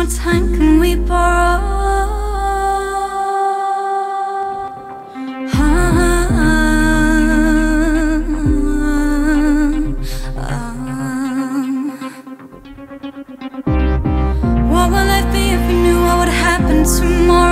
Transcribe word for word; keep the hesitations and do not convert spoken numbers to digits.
time can we borrow? What will life be if we knew what would happen tomorrow?